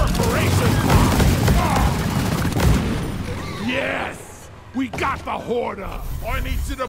perforation line! Yes! We got the Hoarder! I need you to